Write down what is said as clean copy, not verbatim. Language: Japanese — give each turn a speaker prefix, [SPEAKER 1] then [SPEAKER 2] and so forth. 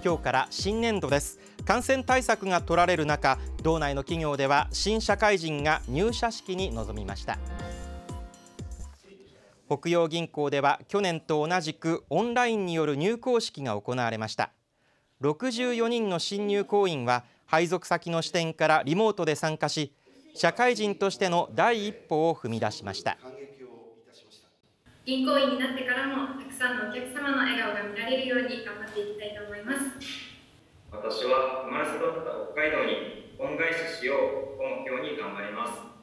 [SPEAKER 1] 今日から新年度です。感染対策が取られる中、道内の企業では新社会人が入社式に臨みました。北洋銀行では去年と同じくオンラインによる入行式が行われました。64人の新入行員は配属先の支店からリモートで参加し、社会人としての第一歩を踏み出しました。
[SPEAKER 2] 銀行員になってからもたくさんのお客様の笑顔が見られるように頑張っていきたいと思います。
[SPEAKER 3] 私は生まれ育った北海道に恩返ししようを目標に頑張ります。